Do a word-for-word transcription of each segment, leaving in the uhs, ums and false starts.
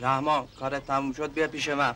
رحمان کارت تموم شد بیا پیش من.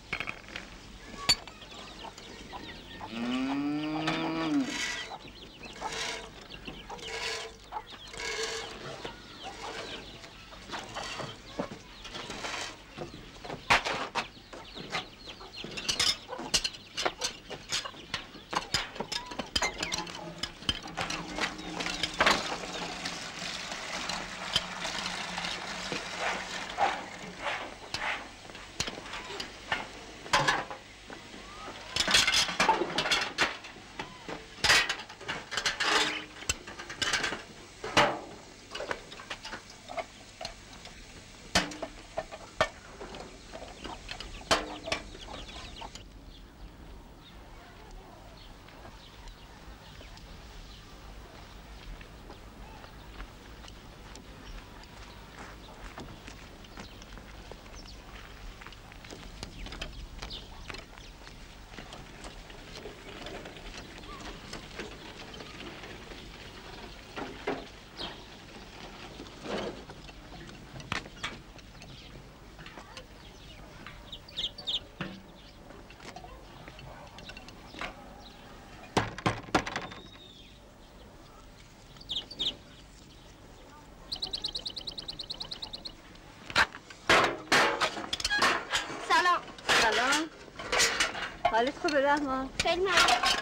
حالت خوبه رحمان؟ خیلی ممنون.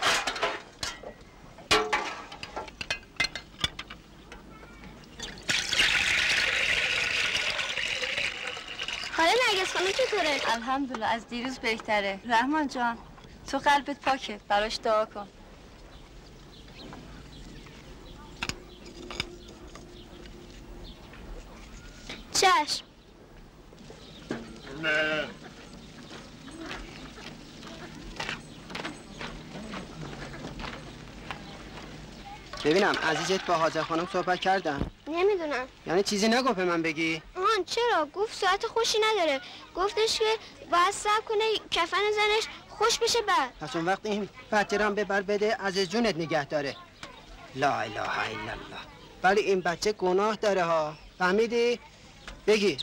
حالا نرگس خانم چطوره؟ الحمدلله از دیروز بهتره. رحمان جان تو قلبت پاکه، براش دعا کن. چشم. نه ببینم عزیزت با حاجه خانم صحبت کردم؟ نمیدونم. یعنی چیزی نگفت به من بگی؟ آن چرا؟ گفت ساعت خوشی نداره. گفتش که باید صبر کنه کفن زنش خوش بشه بعد. پس اون وقت این بچه رو ببر بده عزیز جونت نگه داره. لا اله الا الله. ولی این بچه گناه داره ها. فهمیدی؟ بگیر.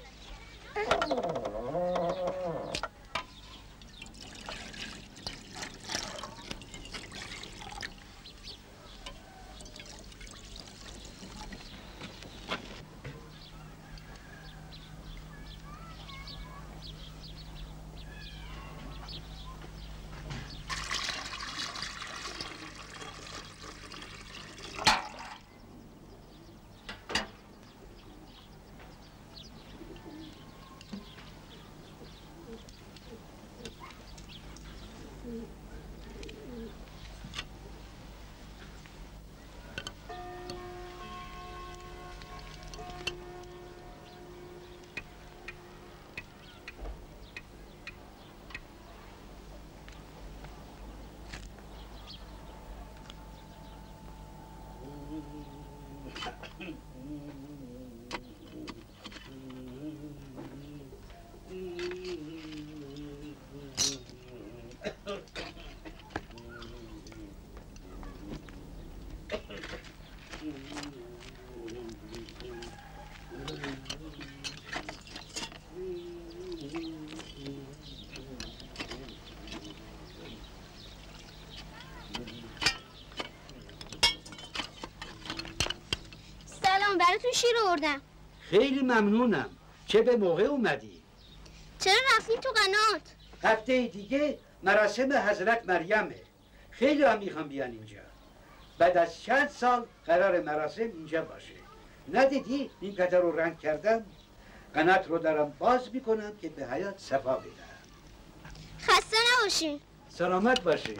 براتون شیر آوردم. خیلی ممنونم. چه به موقع اومدی؟ چرا رفتین تو قنات؟ هفته دیگه مراسم حضرت مریمه. خیلی هم میخوام بیان اینجا. بعد از چند سال قرار مراسم اینجا باشه. ندیدی این قطر رو رنگ کردم؟ قنات رو دارم باز میکنم که به حیات صفا بدم. خسته نباشین. سلامت باشین.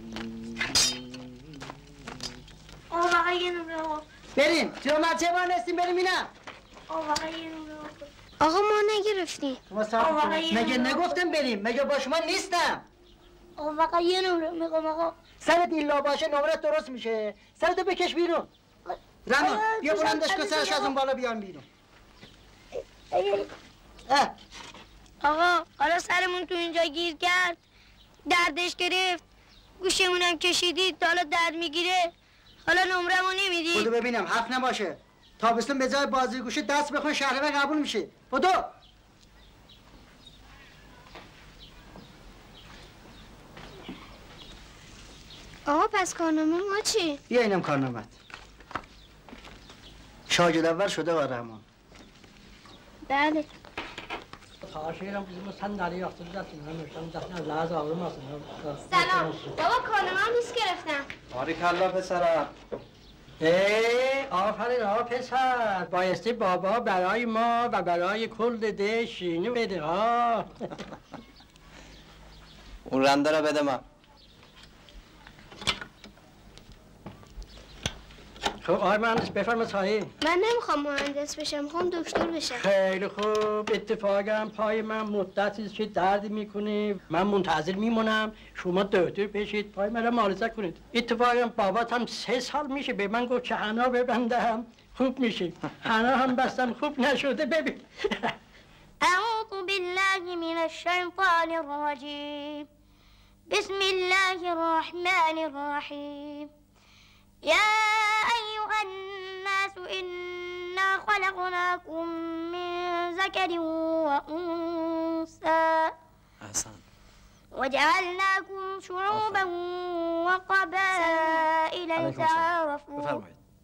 آقا واقعا یه نمره آقا. بریم. چرا بچه ما نستیم بریم اینم. آقا واقعا یه نمره آقا. آقا ما نگرفتیم. مگه نگفتم بریم؟ مگه با شما نیستم؟ آقا واقعا یه نمره میگم آقا. سرت ایلا باشه نمره درست میشه. سرتو بکش بیرون. رما بیا بلندش که سرش از اون بالا بیان بیرون. آقا حالا سرمون تو اینجا گیر کرد، دردش گرفت، گوشمونم کشیدید، حالا درد میگیره، حالا نمرمو نمیدی؟ بدو ببینم حرف نباشه. تابستون به جای بازی گوشه دست بخون شهربه قبول میشه. بدو. پس کارنامه ما چی؟ بیا اینم کارنامت. شاگرد اول شده آقا رحمان. بله. تاشیرم bizim sandalye yaptıracağız. Hemen zaten lazım olmasın. سلام. بابا کارنامه هم نیست گرفتم. باریکلا پسرم. ای آفرین آقا پسر، بایستی بابا برای ما و برای کل ده شینی بده ها. اون رنده را بده من. خب آقای مهندس بفرما صاحب. من نمیخوام مهندس بشم، میخوام دکتر بشم. خیلی خوب، اتفاقا پای من مدتی که درد میکنه، من منتظر میمونم شما دکتر بشید پای من را معالجه کنید. اتفاقا بابات هم سه سال میشه به من گفت که حنا ببندم خوب میشه. حنا هم بستم خوب نشده ببین. اعوذ بالله من الشیطان الرجیم. بسم الله الرحمن الرحیم. يا أيها الناس إنا خلقناكم من ذكر وأنثى احسن وجعلناكم شعوبا وقبائل لتعارفوا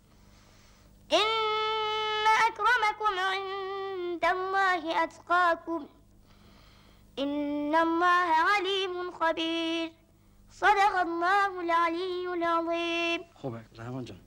إن أكرمكم عند الله أتقاكم إن الله عليم خبير صدق الله العلي العظيم. خوبه رحمان جان.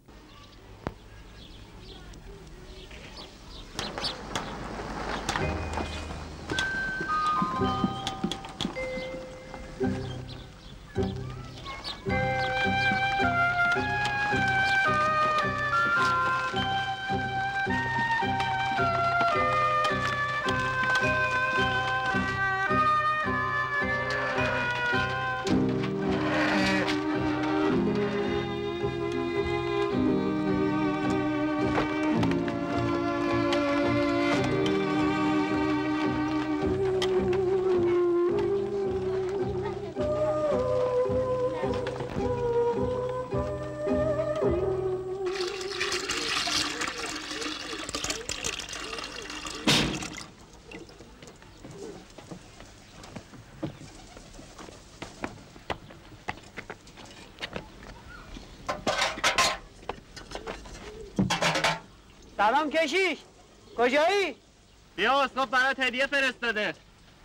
سلام کشیش، کجایی؟ بیا اسقف برات هدیه فرستاده.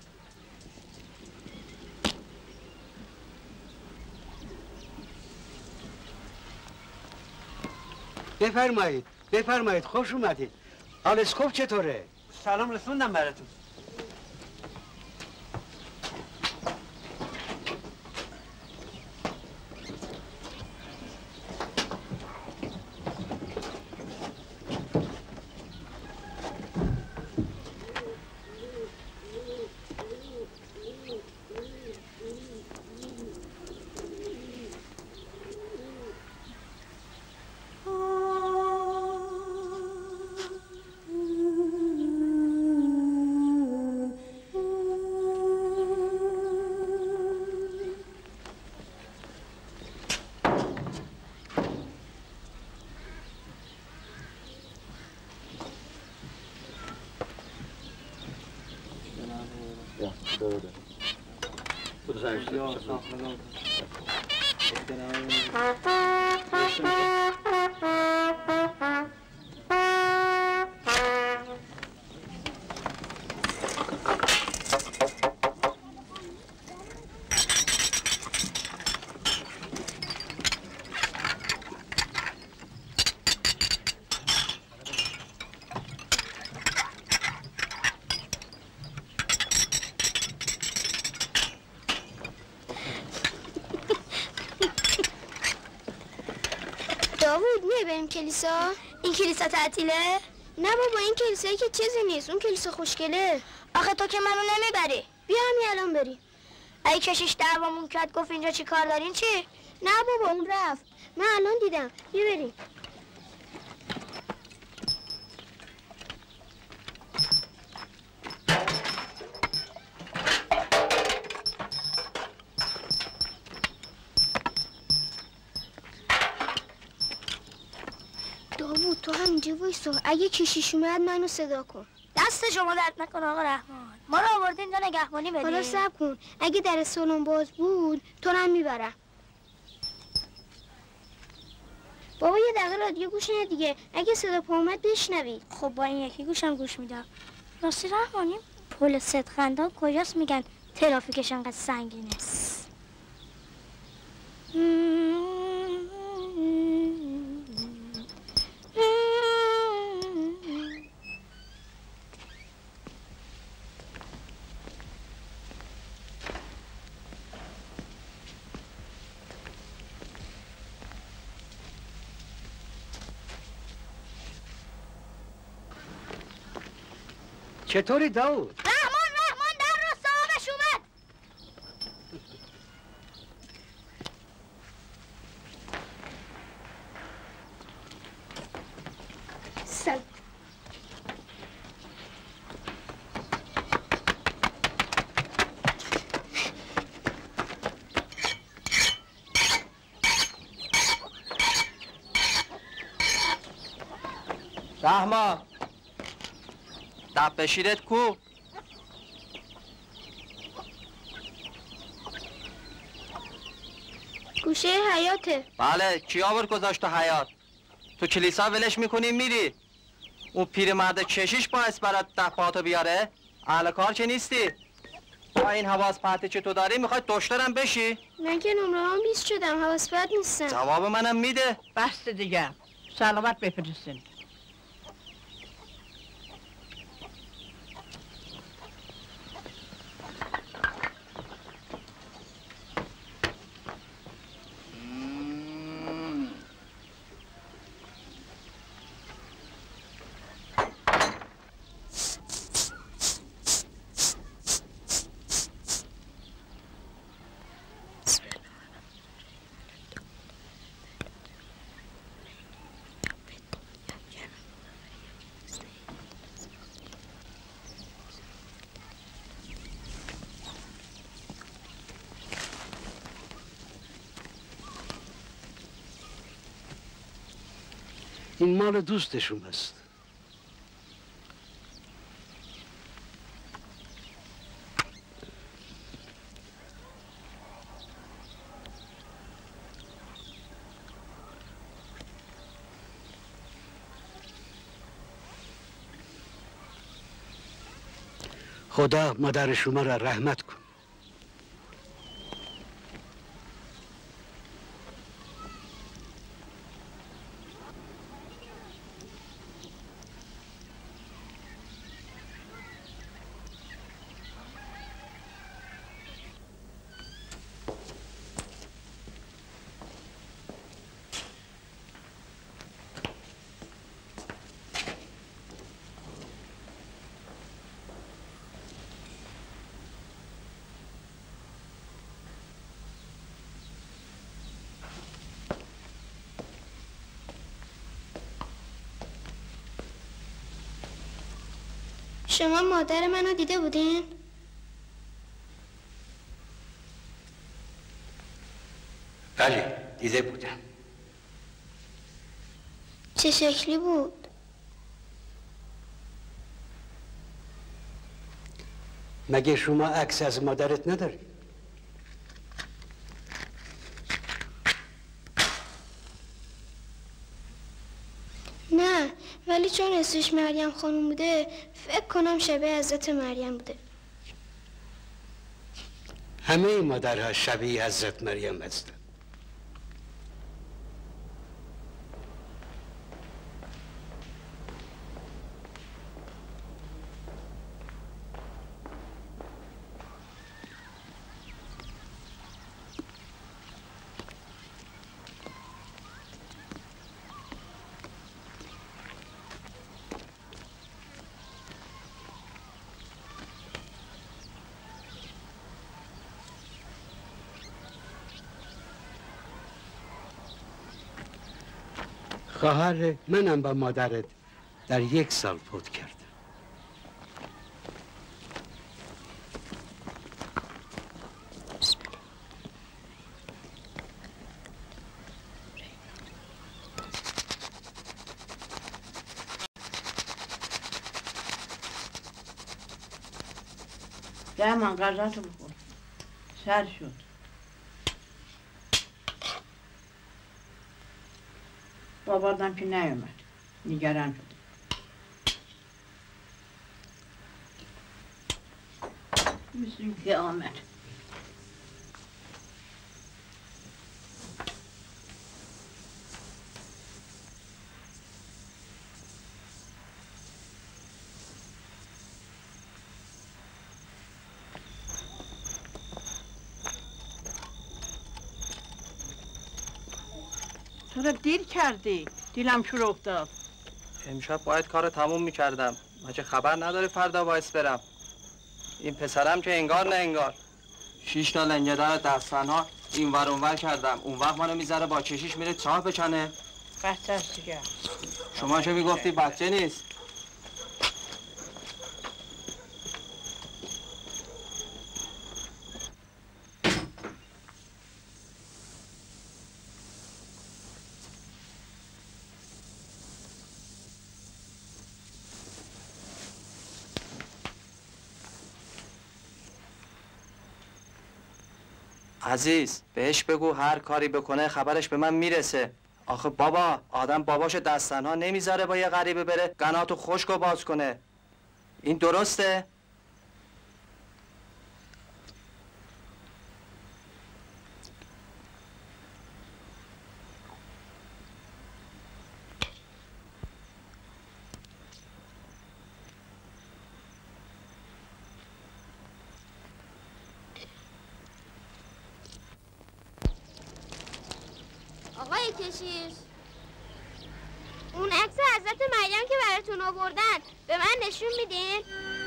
بفرمایید بفرمایید خوش اومدید. حال اسقف چطوره؟ سلام رسوندم براتون. داوود میای بریم کلیسا؟ این کلیسا تعطیله؟ نه بابا این کلیسایی که چیزی نیست، اون کلیسا خوشگله. آخه تو که منو نمیبری. بیا همین الان بریم. ای کشیش دعوامون کرد گفت اینجا چی کار دارین چی؟ نه بابا اون رفت. من الان دیدم. بیا بریم. داوود تو همینجا وایسا، اگه کشیش اومد منو صدا کن. دست شما درد نکن آقا رحمان، ما رو آوردین اینجا نگهبانی بدین. حالا صبر کن، اگه در سالن باز بود تو رو هم میبرم. بابا یه دقیقه رادیو گوش نده دیگه، اگه صدا پا اومد بشنوی. خب با این یکی گوشم گوش میدم. راستی رحمانی پل صدخندان کجاست میگن ترافیکش انقدر سنگینه؟ چطوری داود؟ رحمان رحمان در را صاحبش اومد. سلام. رحمان دب بشیرت کو؟ گوشه حیاته. بله کی آورد گذاشت تو حیات؟ تو کلیسا ولش میکنی میری؟ اون پیرمرد کشیش باعث برات دفعاتو بیاره؟ اهل کار که نیستی؟ با این حواس پرتی که تو داری میخوای دشترم بشی؟ من که نمره هم بیست شدم، حواس پرت نیستم. جواب منم میده. بس دیگه سلامت بفرستین. این مال دوستشون است. خدا مادر شما را رحمت کن. شما مادر منو دیده بودین؟ بله دیده بودم. چه شکلی بود؟ مگه شما عکس از مادرت نداری؟ نه، ولی چون اسمش مریم خانم بوده فکر کنم شبیه حضرت مریم بوده. همه مادرها شبیه حضرت مریم هستند. خواهر منم با مادرت در یک سال فوت کرد. رحمان غذاتو بخور. سر شد. بابادم که نیومد نگران شد. مثل که آمد. چرا دیر کردی؟ دیلم شور افتاد. امشب باید کار تموم میکردم. مگه خبر نداری فردا باید برم؟ این پسرم که انگار نه انگار. شیش تا لنگه در دستنها این ور اون ور کردم. اون وقت منو میذاره با چشیش میره چاه بچنه. بچه است دیگه. شما چه میگفتی بچه نیست؟ عزیز بهش بگو هر کاری بکنه خبرش به من میرسه. آخه بابا آدم باباشو دستنها نمیذاره با یه غریبه بره قناتو خشک و باز کنه. این درسته؟ آقای کشیش، اون عکس حضرت مریم که براتون آوردن به من نشون میدین؟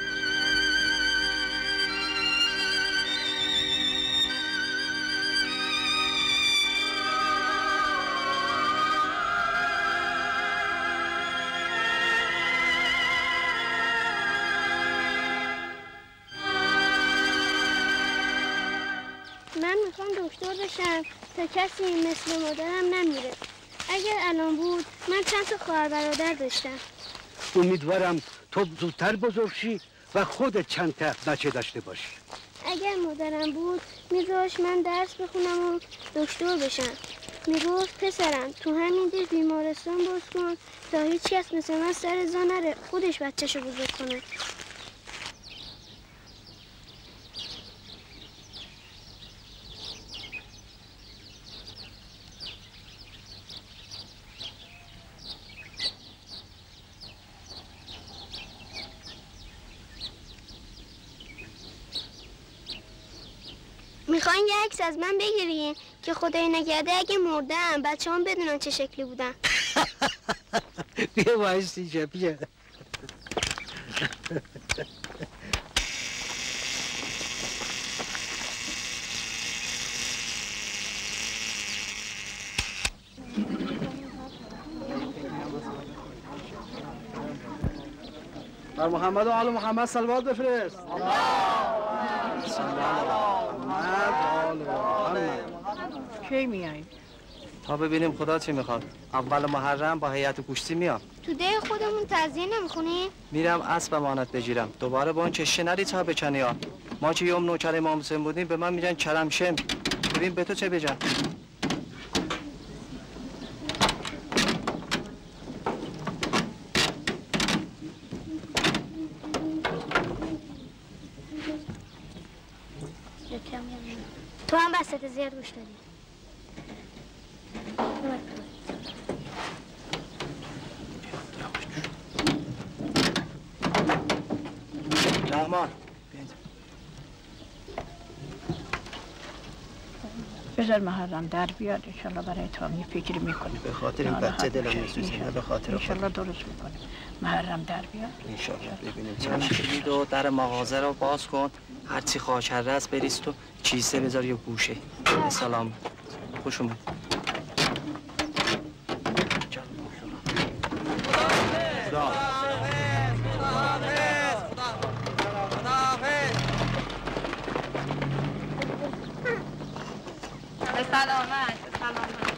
من میخوام دکتر بشم تا کسی مثل مادرم نمیره. اگر الان بود من چند تا خواهر برادر داشتم. امیدوارم تو زودتر بزرگ شی و خودت چند تا بچه داشته باشی. اگر مادرم بود میذاش من درس بخونم و دکتر بشم. میگفت پسرم تو همین دیر بیمارستان باز کن تا هیچ کس مثل من سر زا نره خودش بچه‌شو بزرگ کنه. میخواین یه عکس از من بگیرین که خدای نکرده اگه مردم بچه هم بدونن چه شکلی بودن. بیا وایستی جا بیا. بر محمد و آل محمد صلوات بفرست. کی میای؟ تا ببینیم خدا چی میخواد. اول محرم با هیئت گوشتی میام. تو ده خودمون تعزیه نمیخونیم؟ میرم اسب امانت بگیرم. دوباره با اون چشه نری تا بچنی ها. ما که یوم نوکر امام حسین بودیم به من میگن کرمشم. ببین به تو چه بجن. تو هم بسته زیاد گوش دادی. رحمان بذار محرم در بیاد انشالله برای تو هم یه فکری میکنه. به خاطر این بچه دلم میسوزه نه به خاطر خودم. انشالله درست میکنه. محرم در بیاد انشالله ببینیم چه میشه. دو در مغازه رو باز کن. هرچی خاچره است بریز تو چیزه بذار یه گوشه. سلام خوش اومد. سلامت سلامت.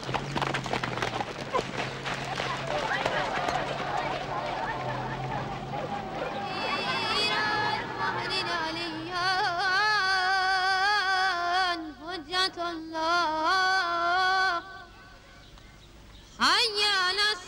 حجت الله حی علی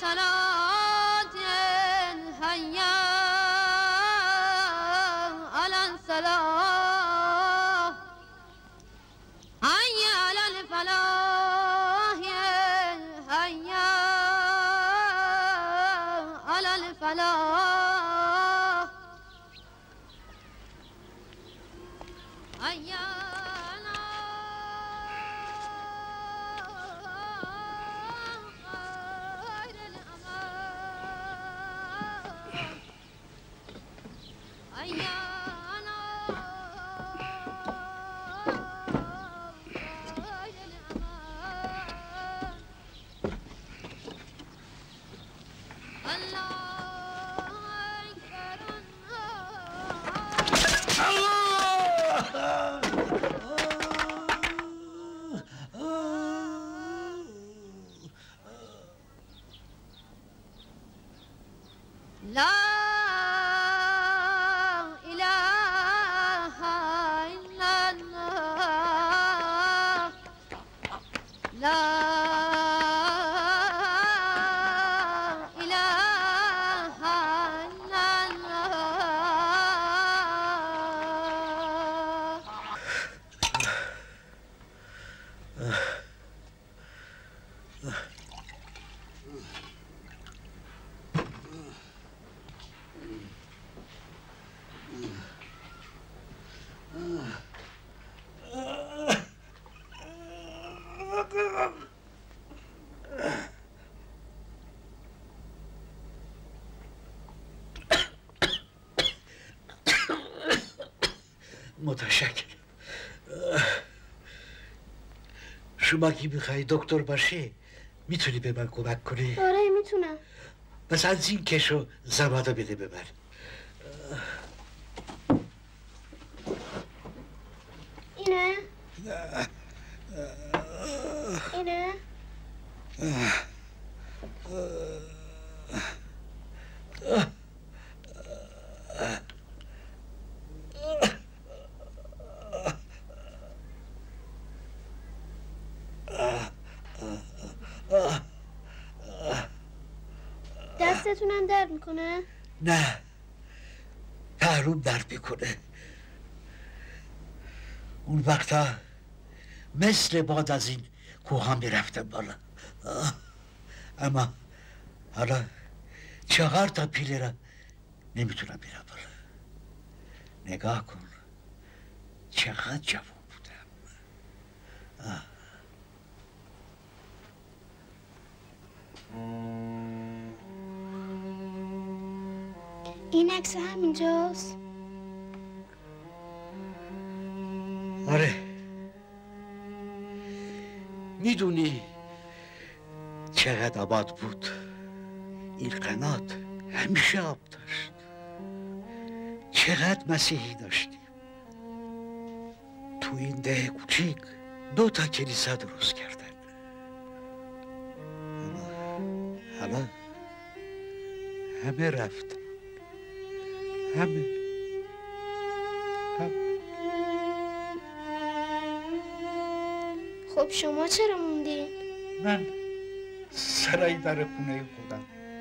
متشکرم. شما که میخوایی دکتر باشی میتونی به من کمک کنی؟ آره میتونم. بس از این کشو زباده بده به من. اینه؟ اینه؟ دستتونم درد میکنه؟ نه پهلوم درد میکنه. اون وقتا مثل باد از این کوها میرفتم بالا، اما حالا چهار تا پیله را نمیتونم بیرم بالا. نگاه کن چقدر جوان بودم. آه. این عکس همینجاست؟ آره. میدونی چقدر آباد بود؟ این قنات همیشه آب داشت. چقدر مسیحی داشتیم. تو این ده کوچیک دو تا کلیسا درست کردن. اما حالا همه رفتن. همه همه خب شما چرا موندین؟ من سرای در خونه خودم.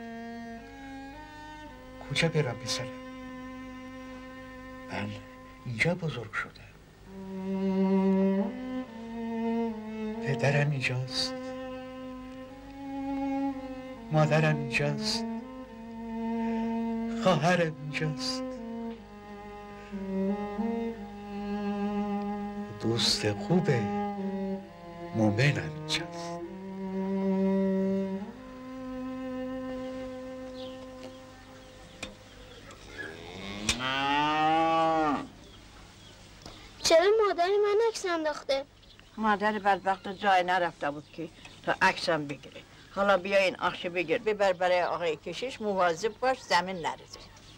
کجا برم پسرم؟ من اینجا بزرگ شدم. پدرم اینجاست، مادرم اینجاست، خواهرم اینجاست، دوست خوبه مومنم اینجاست. چرا مادری من عکس انداخته؟ مادر بدبخت جای نرفته بود که تا عکسم بگیره. حالا بیا این آخشه بگیر ببر برای آقای کشیش، مواظب باش زمین نریزه.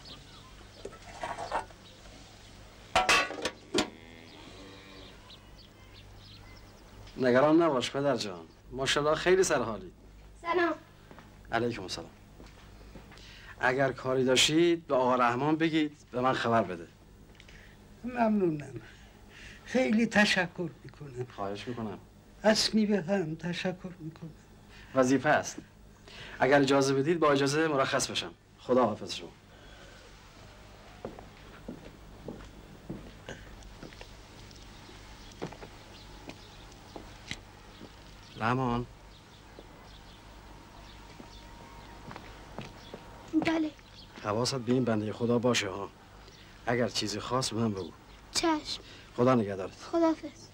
نگران نباش پدر جان، ماشاءالله خیلی سرحالی. سلام. علیکم السلام. اگر کاری داشتید به آقا رحمان بگید به من خبر بده. ممنونم، خیلی تشکر میکنم. خواهش میکنم. اسمی به هم تشکر میکنم. وظیفه است. اگر اجازه بدید با اجازه مرخص بشم. خدا حافظ شما. رحمان. بله. حواست به این بنده خدا باشه ها. اگر چیزی خاص به من بگو. چشم. خدا نگهدارت. خداحافظ.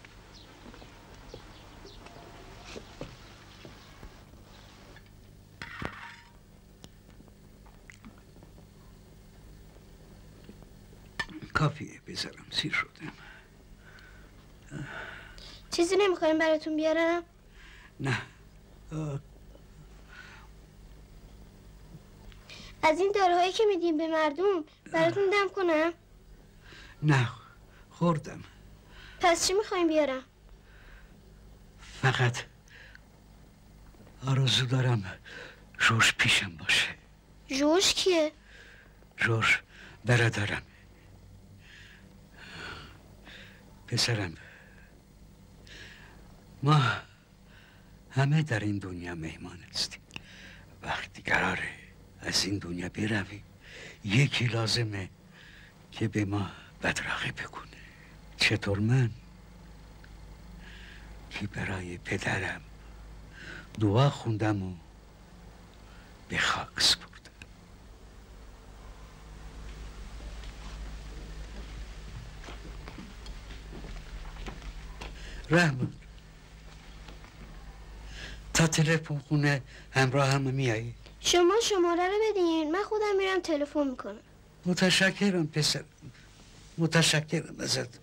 کافیه بذارم سیر شدم. چیزی نمیخوایم براتون بیارم؟ نه. آه. از این داروهایی که میدیم به مردم براتون دم کنم؟ نه خوردم. پس چی میخوایم بیارم؟ فقط آرزو دارم جوش پیشم باشه. جوش کیه؟ جوش برادرم. پسرم، ما همه در این دنیا مهمان هستیم. وقتی قراره از این دنیا برویم یکی لازمه که به ما بدرقه بکنه. چطور من که برای پدرم دعا خوندم و به خاک سپردم. رحمان، تا تلفن خونه همراه هم میایی؟ شما شماره رو بدین، من خودم میرم تلفن میکنم. متشکرم پسر، متشکرم ازت.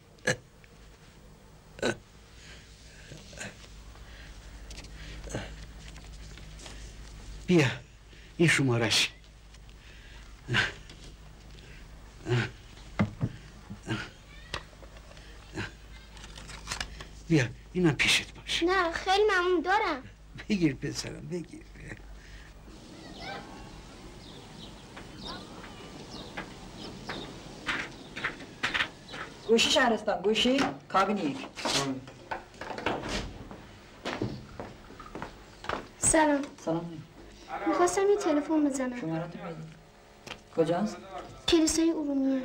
بیا این شمارش. بیا اینم پیشت باشه. نه خیلی ممنون، دارم. بگیر پسرم بگیر. گوشی شهرستان، گوشی کابین یک. سلام. سلام. میخواستم یه تلفن بزنم. شمارت رو بدید. کجاست؟ کلیسای ارومیه.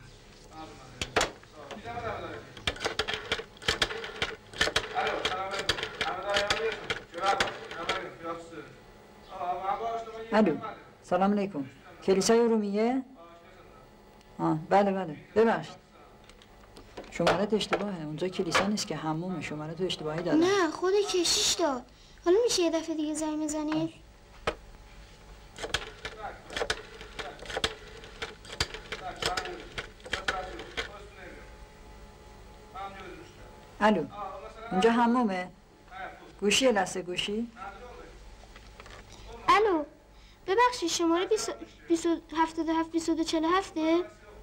الو، سلام علیکم. کلیسای ارومیه؟ آه بله بله، ببخشید. شمارت اشتباهه، اونجا کلیسا نیست که حمومه. شمارت اشتباهی دادم. نه خود کشیش داد. حالا میشه یه دفعه دیگه زنگ بزنید؟ الو، اونجا حمومه؟ گوشی لسه گوشی؟ الو، ببخشید شماره بیست و هفتاد و هفت بیست و دو چهل و هفته؟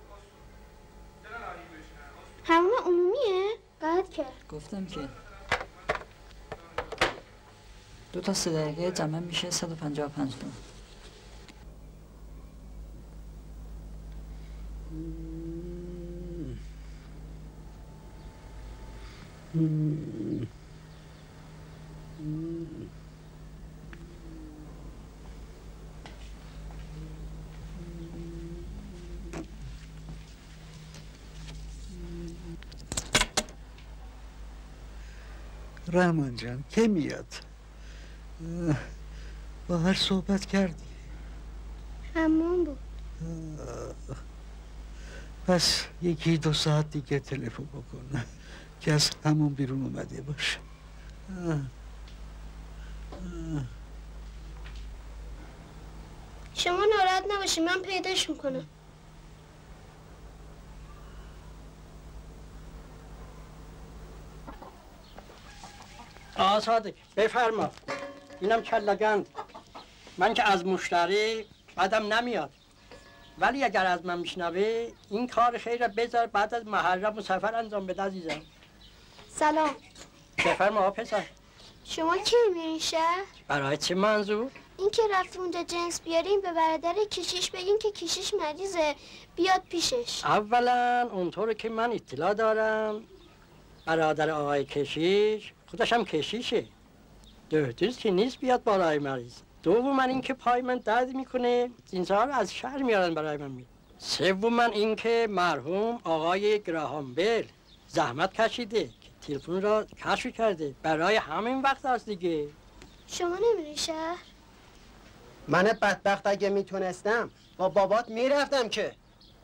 همون عمومیه؟ قطع کرد. گفتم که دو تا سه دقیقه جمع میشه صد و پنجاه و پنج تومن. رحمان جان که میاد؟ با هر صحبت کردی؟ همون بود. پس یکی دو ساعت دیگه تلفن بکن که از همون بیرون اومده باشه. شما ناراحت نباشید، من پیداش میکنم. آه صادق بفرما. اینم کلگند. من که از مشتری بعدم نمیاد، ولی اگر از من میشنوه این کار خیر بذار بعد از محرم و سفر انجام بده عزیزم. سلام. بفرما پسر. شما کی میرین شهر؟ برای چه منظور؟ این که رفتی اونجا جنس بیارین به برادر کشیش بگین که کشیش مریضه بیاد پیشش. اولا اونطور که من اطلاع دارم برادر آقای کشیش خودش هم کشیشه، دهتوز که نیست بیاد بالای مریض. دوم این که پای من درد میکنه، اینجا رو از شهر میارن برای من می. سوم این که مرحوم آقای گراهام بل زحمت کشیده که تلفن را کشف کرده، برای همین وقت است دیگه. شما نمیری شهر؟ من بدبخت اگه میتونستم با بابات میرفتم که.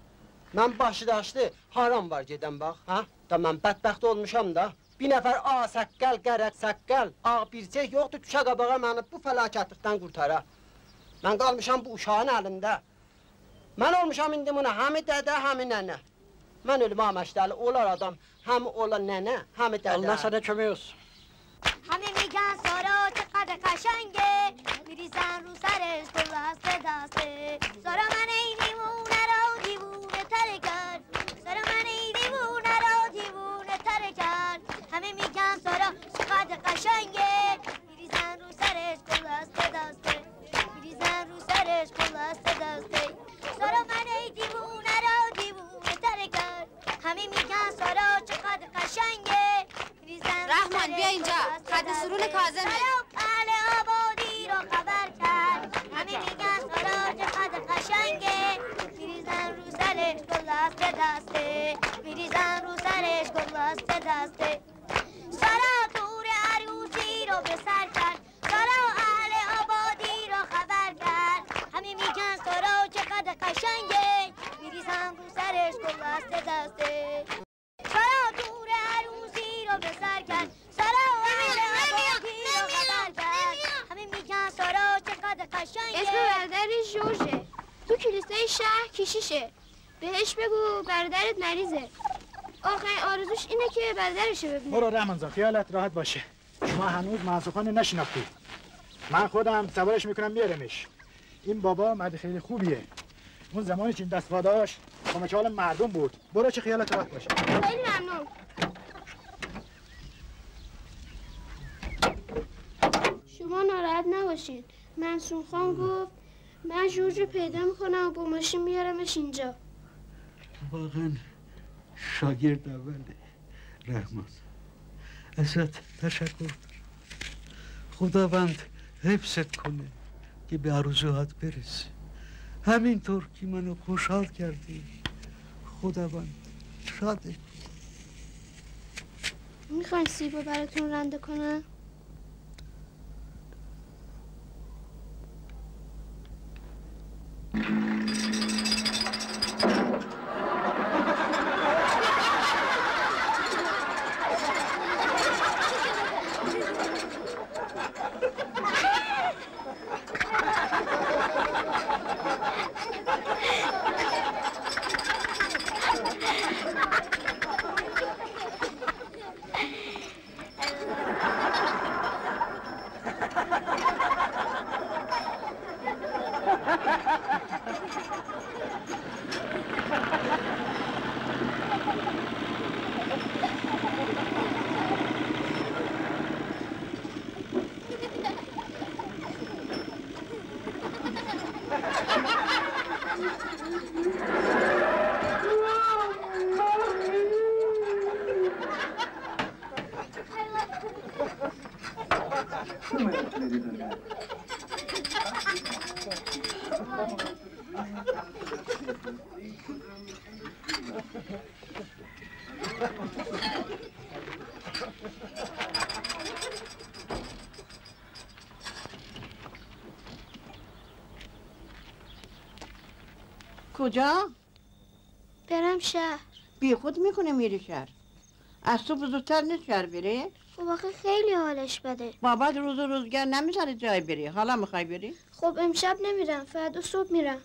من başı daşlı haram var gedem bax, ha? Da mən bədbəxt olmuşam da. Bir nəfər ağ saqqal, qərət saqqal, ağ bircək yoxdur, tuşa qabağa məni bu fəlakətlikdən qurtara. Mən qalmışam bu uşağın əlində. Mən olmuşam indi buna həmi dədə, həmi nənə. Mən ölüm aməşdəli, olar adam, həmi olar nənə, həmi dədə. Allah sana kömək olsun. همه میگن سارا چقدر قشنگه میریزن رو سرش گل دسته دسته سارا من ای دیوونه را دیوونه تره کرد سارا من ای دیوونه را دیوونه تره کرد همه میگن سارا چقدر قشنگه میریزن رو سرش گل دسته دسته میریزن رو سرش گل دسته دسته سارا من ای دیوونه را دیوونه تره کرد همه میگن سارا چقدر قشنگه رحمان بیا اینجا خط سرول کاظمه اهل آبادی رو خبر کرد همه میگن سارا چقدر قشنگه میریزن رو سرش گل دسته دسته میریزن رو سرش گل دسته دسته سارا دور عروسی رو به سر کرد سارا اهل آبادی رو خبر کرد همه میگن سارا چقدر قشنگه میریزن رو سرش گل دسته دسته سارا دور عروسی رو به سر کرد سارا اهل آبادی رو خبر کرد همه میگن سارا چقدر قشنگه اسم برادرش جورجه تو کلیسای شهر کشیشه بهش بگو برادرت مریضه آخرین آرزوش اینه که برادرشو ببینه برو رحمان جان خیالت راحت باشه شما هنوز منصور خان نشناختی من خودم سوارش میکنم بیارمش این بابا مرد خیلی خوبیه اون زمانی که این دست پا داشت کمک حال مردم بود برو چه خیالت راحت باشه خیلی ممنون شما ناراحت نباشید منصور خان گفت من جورج پیدا میکنم و با ماشین میارمش اینجا واقعا شاگرد اوله رحمان ازت تشکر دارم خداوند حفظت کنه که به آرزوهات برسی همینطور که منو خوشحال کردی خداوند شاده میخواین سیبو براتون رنده کنم؟ کجا؟ برم شهر بی خود میکنه میری شهر از تو بزرگتر نیست شهر بری؟ خب آخه خیلی حالش بده بابات روز و روزگر نمیذاره جای بری حالا میخوای بری؟ خب امشب نمیرم فردا صبح میرم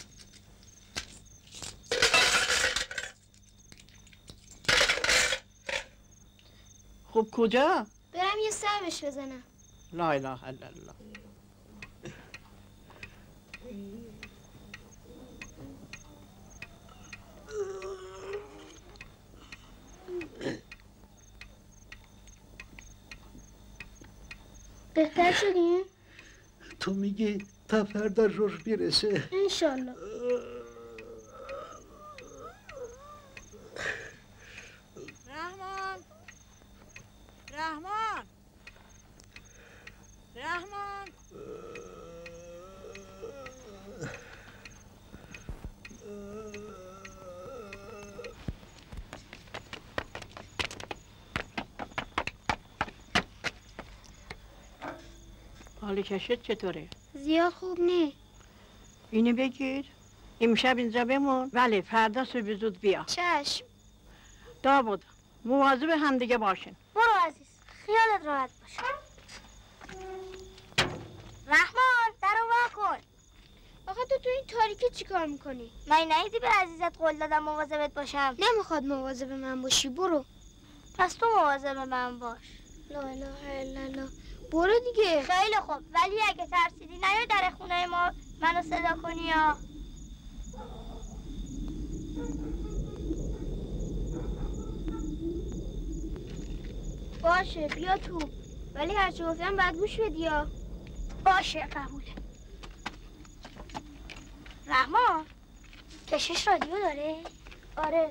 خب کجا؟ برم یه سر بهش بزنم لا اله الا الله بهتر شدیم؟ تو میگی تا فردا روز برسه انشالله رحمان رحمان رحمان حال کشت چطوره؟ زیاد خوب نی اینو بگیر امشب اینجا بمون ولی فردا صبح زود بیا. چشم. داوود مواظب هم دیگه باشین. برو عزیز، خیالت راحت باشه. رحمان درو وا کن. آخه تو تو این تاریکی چیکار میکنی؟ من ندیدی به عزیزت قول دادم مواظبت باشم. نمیخواد مواظب من باشی، برو. پس تو مواظب من باش. لا اله الا الله. برو دیگه. خیلی خوب، ولی اگه ترسیدی نیا در خونه ما منو صدا کنی یا باشه بیا تو، ولی هر چه گفتم باید گوش بدی یا باشه قبوله. رحمان کشش رادیو داره؟ آره.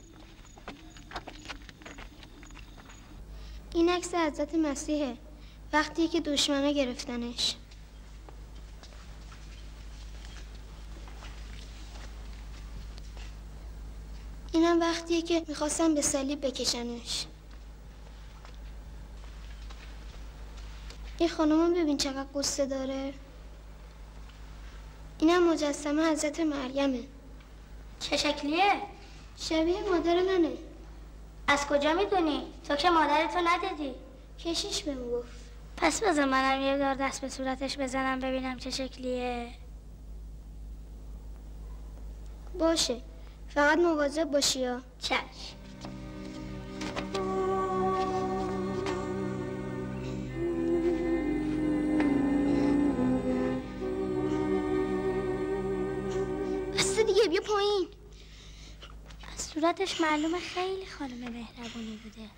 این عکس حضرت مسیحه، وقتی که دشمنا گرفتنش. اینم وقتیه که میخواستم به صلیب بکشنش. این خانمم ببین چقدر قصه داره. اینم مجسمه حضرت مریمه. چه شکلیه؟ شبیه مادر منه. از کجا میدونی؟ تو که مادرتو ندیدی. کشیش بهم گفت. پس بذار منم یه دار دست به صورتش بزنم ببینم چه شکلیه. باشه، فقط مواظب باشی ها. چشم. بسته دیگه، بیا پایین. از صورتش معلومه خیلی خانم مهربونی بوده.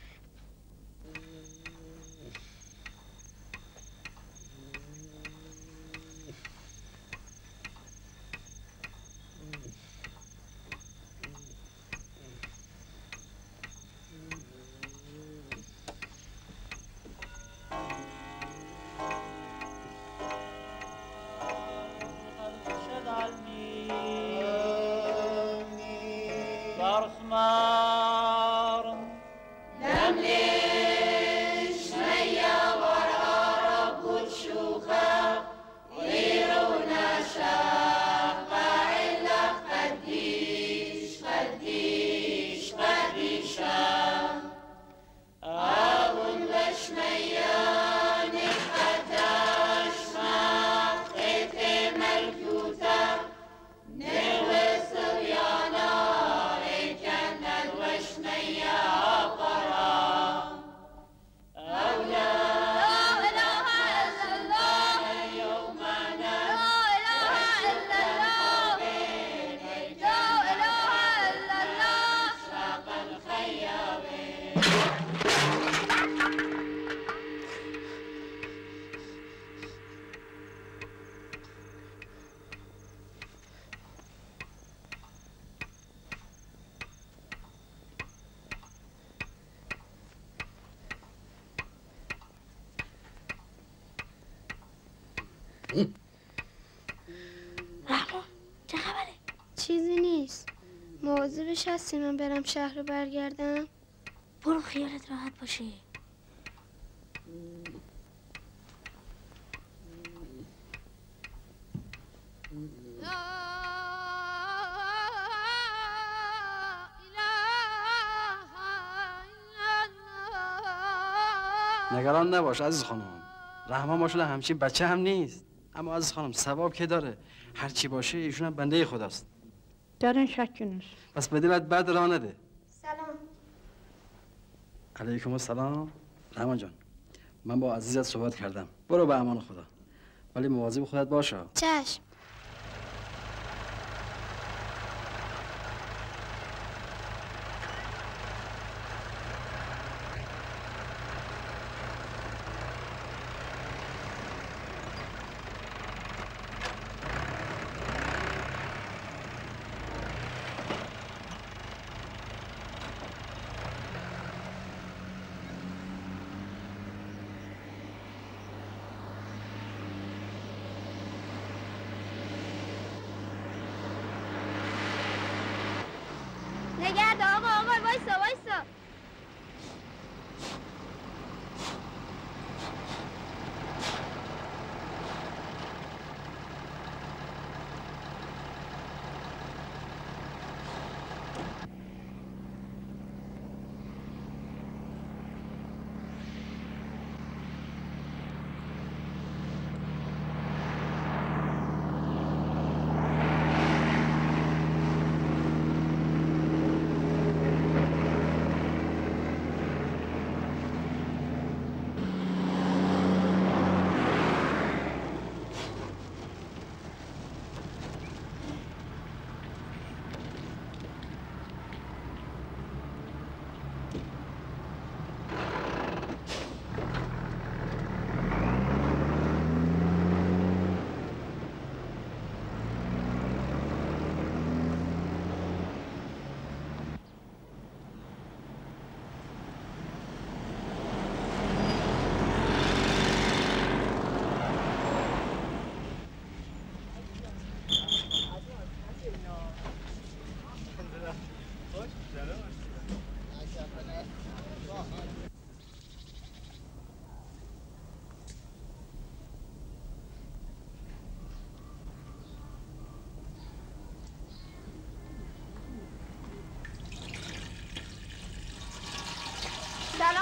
رحمان چه خبره؟ چیزی نیست. مواظبش هستی من برم شهر رو برگردم؟ برو خیالت راحت باشه. نگران نباش عزیز خانم. رحمان ماشاءالله همچین بچه هم نیست. اما عزیز خانم ثواب که داره. هر چی باشه ایشون هم بنده خداست. در این شکی نیست. پس به دلت بد راه نده. سلام. علیکم السلام. رحمان جان من با عزیزت صحبت کردم. برو به امان خدا. ولی مواظب خودت باشه. چشم.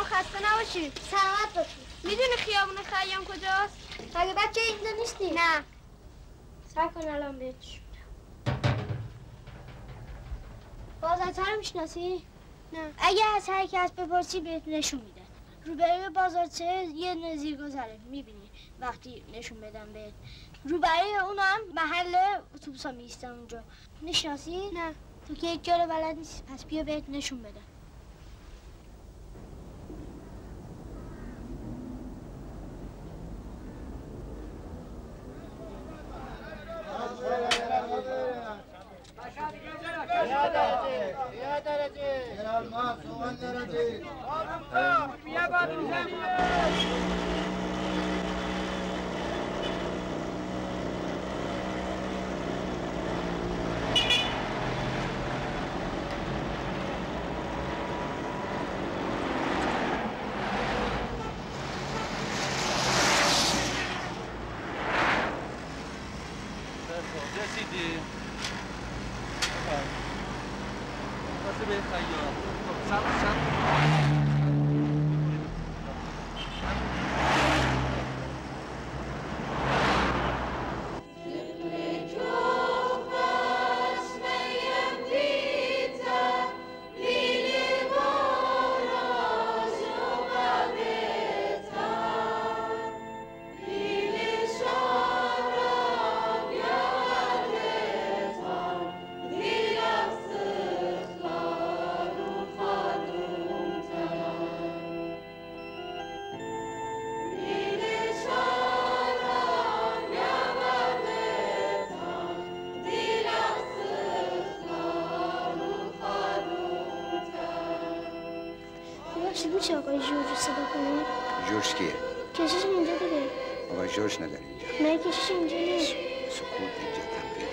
خسته نباشی. سلامت باشی. میدونی خیابون خیام کجاست؟ مگه بچه اینجا نیستی؟ نه. سر کن الان بهتش. بازارچه رو میشناسی؟ نه. اگه از هر کس بپرسی بهت نشون میده. روبروی بازارچه یه نزیر گذاره میبینی وقتی نشون بدم بهت. روبروی اونم محل اتوبوسا میستن اونجا. میشناسی؟ نه. تو که یک جا رو بلد نیستی پس بیا بهت نشون بدم. رسیدی؟ واسه به خیام سب سب میشه آقای جورج رو صدا کنید؟ جورج کیه؟ کشیش اینجا دیگه. آقای جورج نداره اینجا. نه کشیش اینجا نیست. سکوت اینجا تنقیه.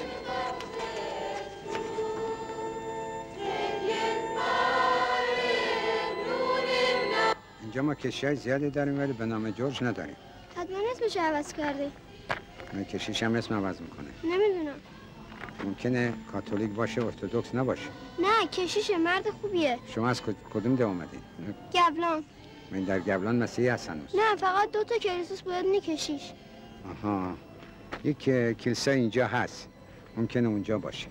اینجا ما کشیش زیادی داریم ولی به نام جورج نداریم. حتما اسمش عوض کرده. نه کشیش هم اسم عوض میکنه. نمیدونم. ممکنه کاتولیک باشه ارتدوکس نباشه. نه کشیش مرد خوبیه. شما از کدوم ده اومدین؟ گبلان. من در گبلان مسیحی هستن. نه فقط دو تا کلیساس باید نی کشیش. آها. یک کلیسا اینجا هست. ممکنه اونجا باشه.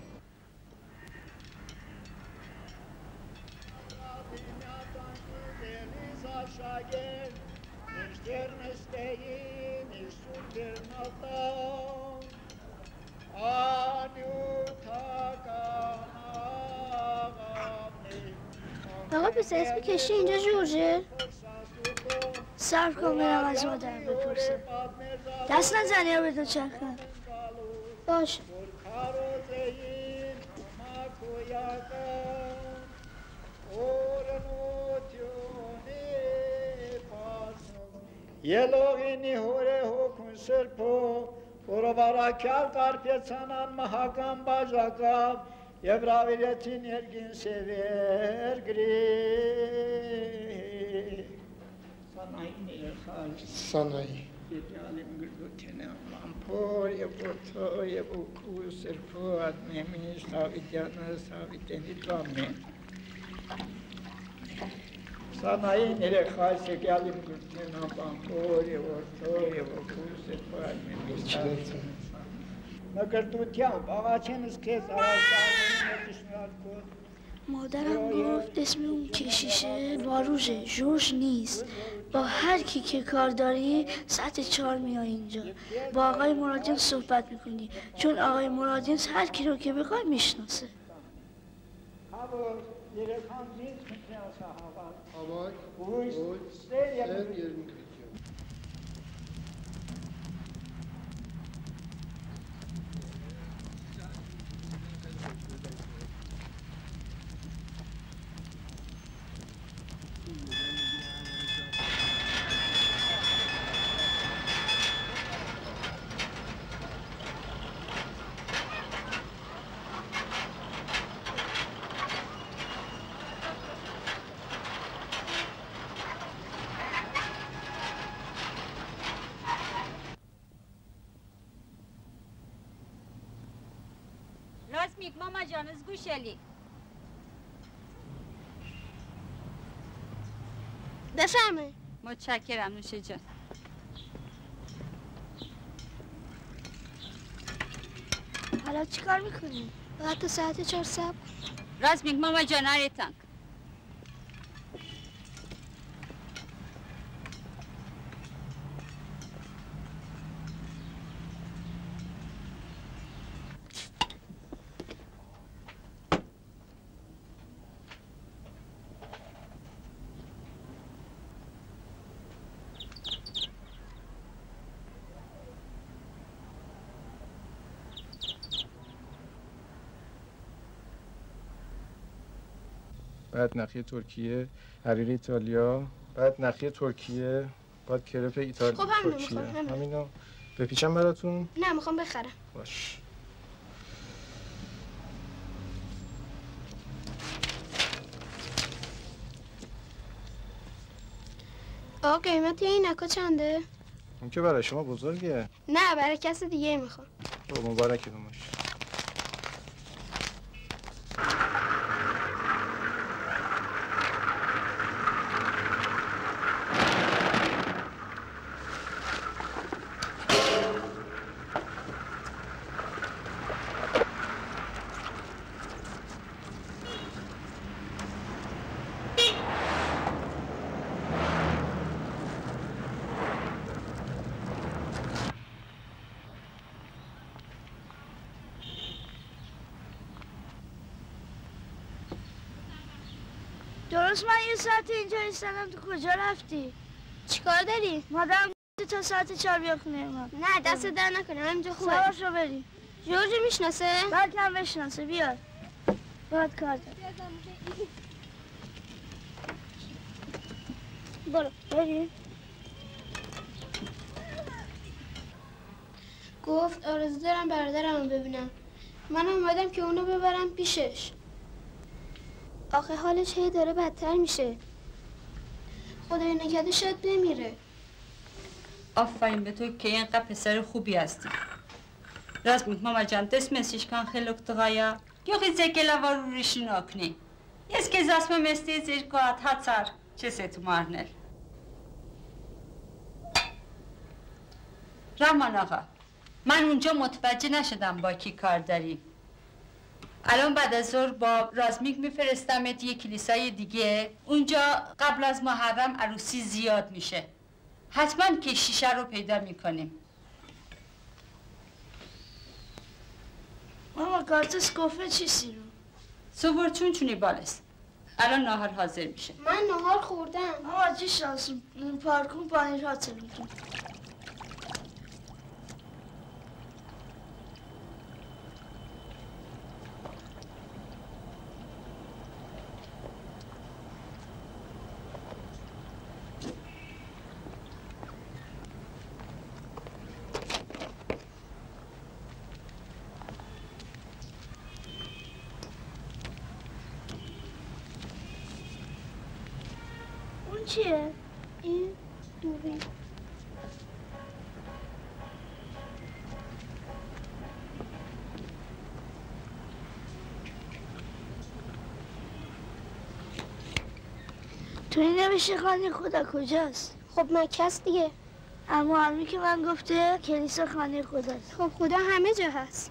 آقا پس اسم کشتی اینجا جورجه؟ صرف کن برم از مادرم بپرسم. دست نزنی یا بدون چک کن. باشه. Yelogini hore hokun serpo, orobara kal karpetsanan mahakam bajakav, yevraviletin ergin sever gri. Sanayi ne khal? Sanayi. Yedalim gülütene mampor yebuto yebuku serpo admemiş savityana saviteni tamme. Sanayi nere khase gelim gültene mampor yebuto yebuku serpo admemiş saviteni. مگر تو تیام آقا چنز که زراشتر کن مادرم گفت اسم اون کشیشه واروژه جورج نیست. با هر کی که کار داری ساعت چهار میای اینجا با آقای مرادین صحبت میکنی چون آقای مرادین هر کی رو که بخوای میشناسه. Rasmik mama canız guşeli. بفرمایید. متشکرم نوشه جان. حالا چی کار میکنی؟ باید تا ساعت چهار صبح. راست میگم ماما جان آریتان. بعد نخی ترکیه، حریر ایتالیا، بعد نخی ترکیه، بعد کرپ ایتالیا. خب همینو ترکیه. میخوام. همینو. همینو بپیچم براتون؟ نه میخوام بخرم. باش. آقا قیمت این عینکا چنده؟ اون که برای شما بزرگه. نه برای کس دیگه میخوام. خب مبارکتون باشه. درست من یه ساعت اینجا ایستادم. تو کجا رفتی؟ چیکار داری؟ مادرم تا ساعت چهار بیا خونه ما. نه دست در نکنه همینجا خوبه. سواش رو بری. جورجو میشناسه؟ بلکه هم بشناسه. بیار باید کار دارم. برو بریم. گفت آرزو دارم برادرمو ببینم. من اومدم که اونو ببرم پیشش. آخه حالش هی داره بدتر میشه. خدای نکرده شاید بمیره. آفرین به تو که اینقدر پسر خوبی هستی. راست میگم ماما جان دست مسیش کن خیلی اکتغایا. یا خیلی زکلا و روریشون اکنی. یه که زاسم مستی زیرگات هاتسار. چه سیتو مارنل. رحمان آقا من اونجا متوجه نشدم با کی کار داری. الان بعد از ظهر با رازمیک میفرستمت یه کلیسای دیگه. اونجا قبل از محرم عروسی زیاد میشه. حتما که شیشه رو پیدا میکنیم. ماما کارتس گفته چیزی رو؟ سوور چون چونی بالست. الان ناهار حاضر میشه. من ناهار خوردم. ماما چی شانس پارکون پانیر حاضر میکنم. چیه؟ این دوری. تو این نمیشه خانه خدا کجاست؟ خب مکه‌ست دیگه. اما همی که من گفته کلیسا خانه خداست. خب خدا همه جا هست.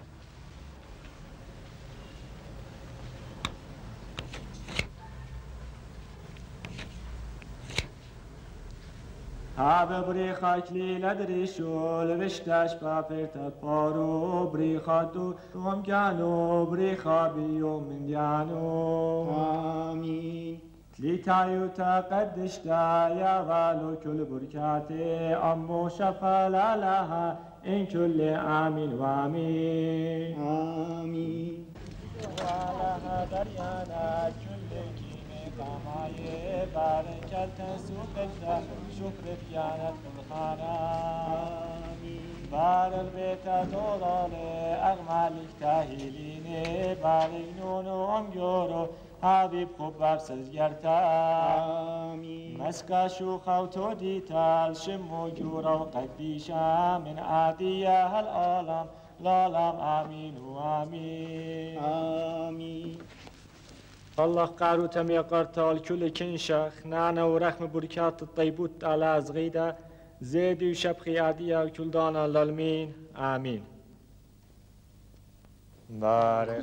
هابه بريخا كليل ادري شو لبشتاش بابرتا بارو بريخا تو روم جانو بريخا بيوم من ديانو آمين تليتايو تقدشتا يا غالو كل بركاتي أمو شفا لا لها إن كل آمين وآمين آمين ولها دريانا كل کامای برکت سوپتا شکر بیانت ملخانا بار البيت طولال اغمالك تاهيليني بارك نونو امجورو حبيب خوب برسز گرتا مسكا شوخا وتو ديتال شمو جورا وقديشا من عادية هالعالم العالم آمين وآمين آمين الله قاروت مي قرطال كل كنشخ نانا ورحم بركات الطيبوت على زغيدة زيدي وشبخي عادية وكل دانا للمين آمين بارخ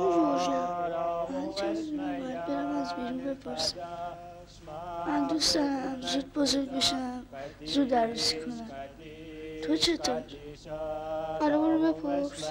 برم از بیرون بپرسم. من دوست دارم زود بزرگ بشم، زود عروسی کنم. تو چطور؟ حالا برو بپرس.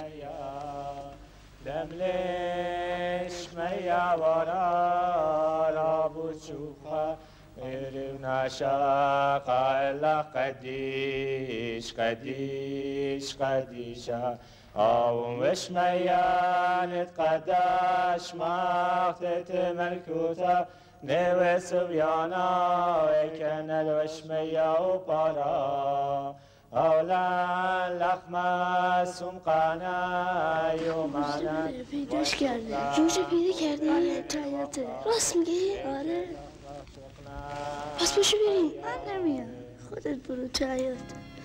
دملش میا وارا را بوچوخا میریم نشاق الا قدیش قدیش قدیشا آوم وش میانت قداش ماختت ملکوتا نوی سبیانا ویکن الوش میا و پارا اولا لخمه سمقانا یومانا پیداش کرده جوجه پیدا کرده تایاته راست میگی؟ آره پس باشو بریم من نمیام خودت برو تایاته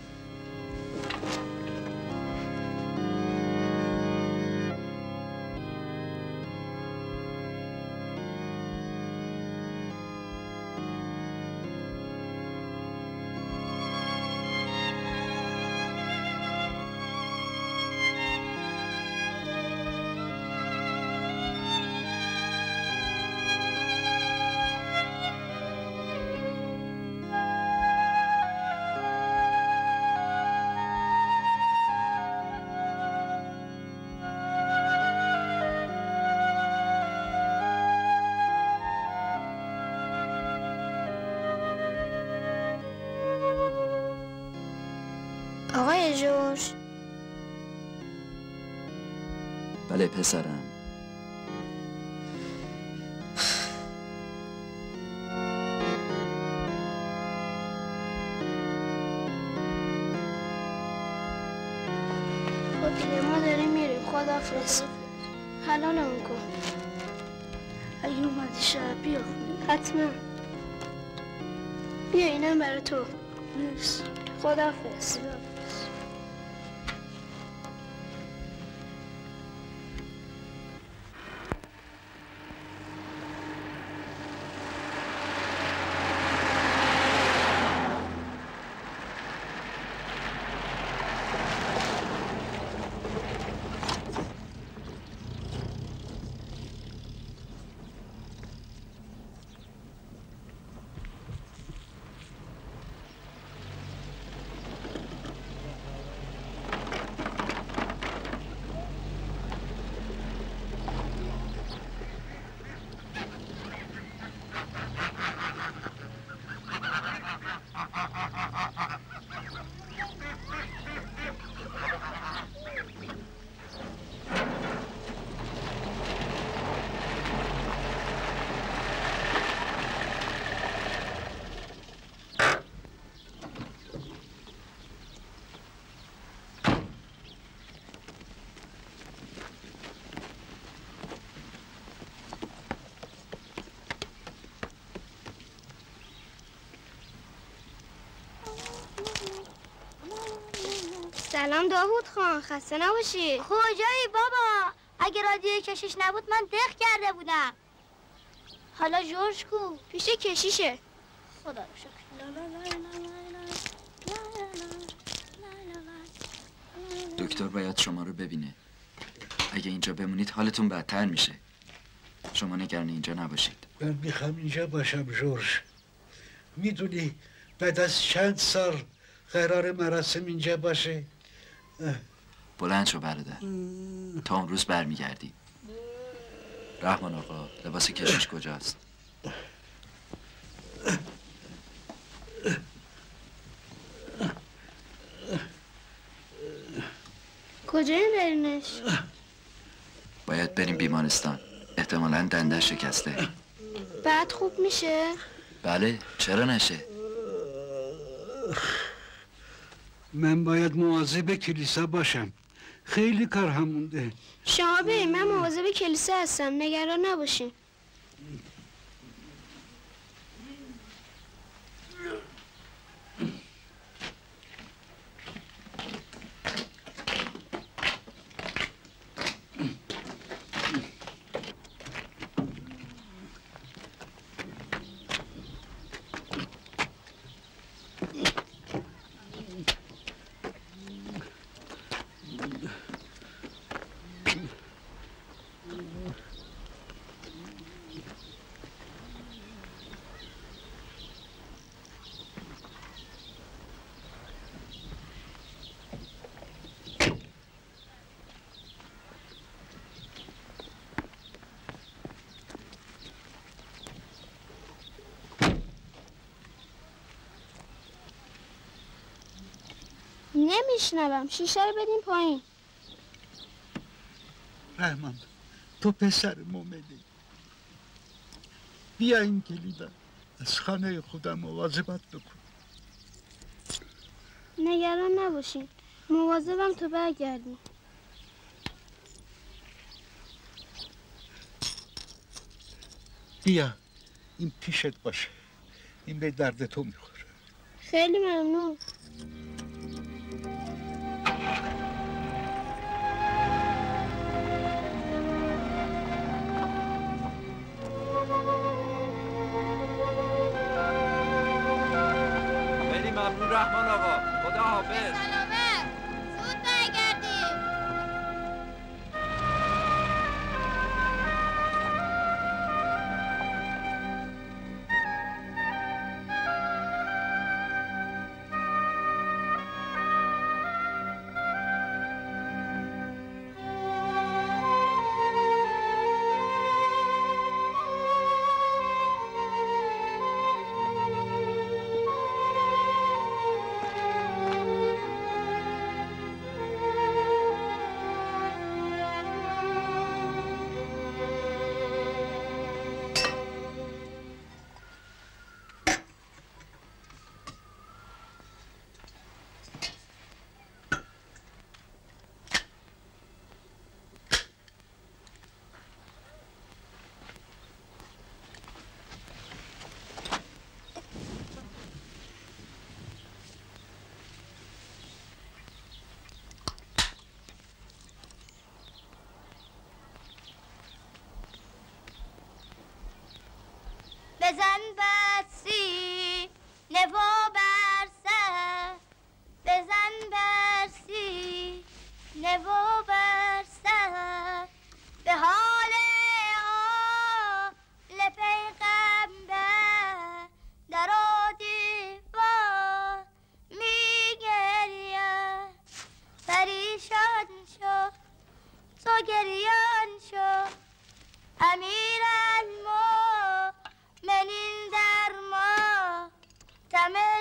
آقای جورج. بله پسرم. خب دیگه ما داریم میریم خداحافظ. حلالمون کن. اگه اومدی شب بیا حتما. بیا اینم برای تو. مرسی. خداحافظ. سلام داوود خان، خسته نباشی. کجایی بابا؟ اگه رادیوی کشیش نبود من دق کرده بودم. حالا جورج کو؟ پیش کشیشه. خدا رو شکر. دکتر باید شما رو ببینه. اگه اینجا بمونید حالتون بدتر میشه. شما نگران اینجا نباشید. من میخوام اینجا باشم جورج. میدونی بعد از چند سال قرار مراسم اینجا باشه. بلند شو برادر. تا اون روز برمیگردی. رحمان آقا لباس کشیش کجاست؟ کجایی برینش؟ باید بریم بیمارستان. احتمالاً دنده شکسته. بعد خوب میشه؟ بله، چرا نشه؟ من باید مواظب کلیسا باشم. خیلی کار هم مونده. شما بریم، من مواظب کلیسا هستم، نگران نباشین. نمیشنوم. شیشه رو بدین پایین. رحمان تو پسر مومنی، بیا این کلیدم از خانه خودم مواظبت بکن. نگران نباشین، مواظبم تو برگردی. بیا این پیشت باشه، این به درد تو میخوره. خیلی ممنون. خیلی ممنون رحمان آقا، خدا حافظ. سلامت، زود برگردیم. بزن بسی نوا بر سر، بزن بسی نوا بر سر، به حال آل پیغمبر در و دیوار میگرید. پریشان شو تو گریان شو، امیر المؤمنین در ما تمه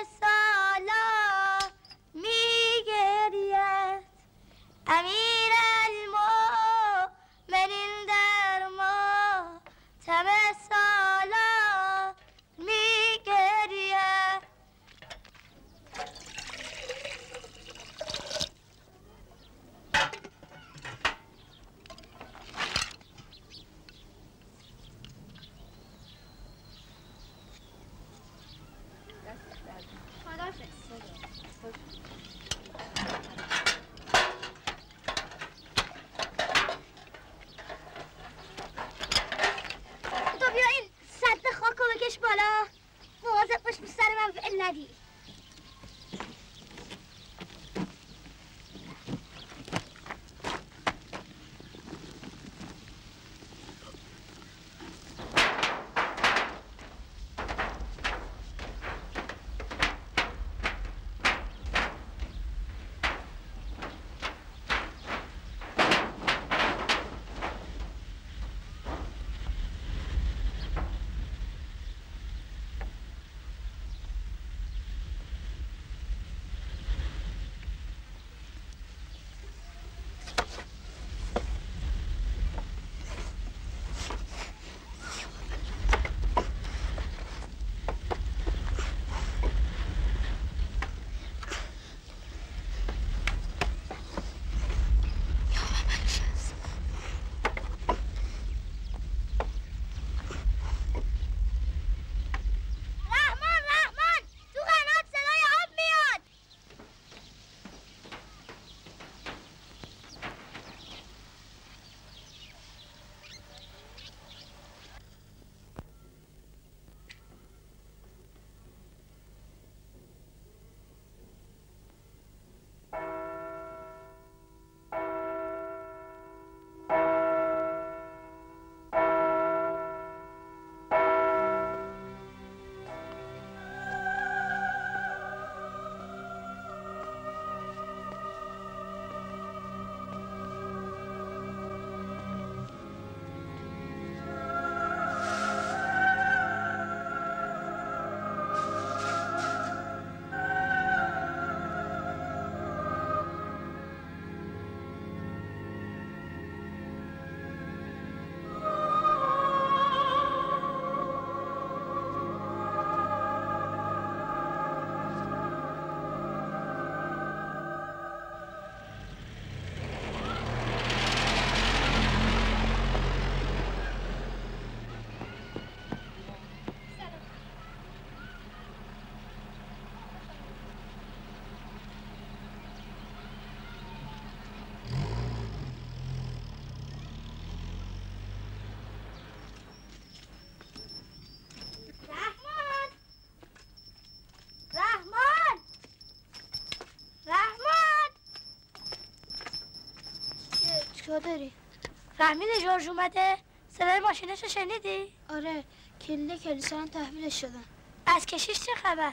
چطور داری؟ فهمیدی جورج اومده؟ صدای ماشینش رو شنیدی؟ آره، کلید کلیسا هم تحویلش شدن. از کشیش چه خبر؟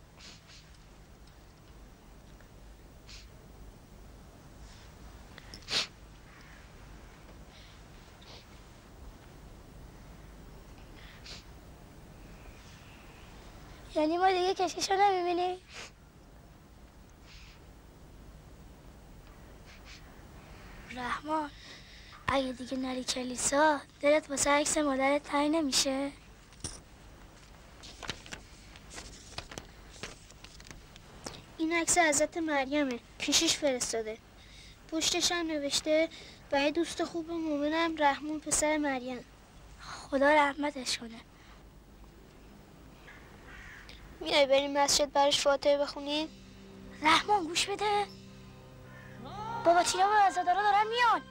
یعنی ما دیگه کشیش رو نمیبینیم؟ رحمان، اگه دیگه نری کلیسا دلت واسه عکس مادرت تنگ نمیشه؟ این عکس حضرت مریمه، کشیش فرستاده. پشتش هم نوشته برای دوست خوب مومنم رحمان پسر مریم. خدا رحمتش کنه. میای بریم مسجد براش فاتحه بخونیم؟ رحمان گوش بده. بابا چینا و عزادارا دارن میان.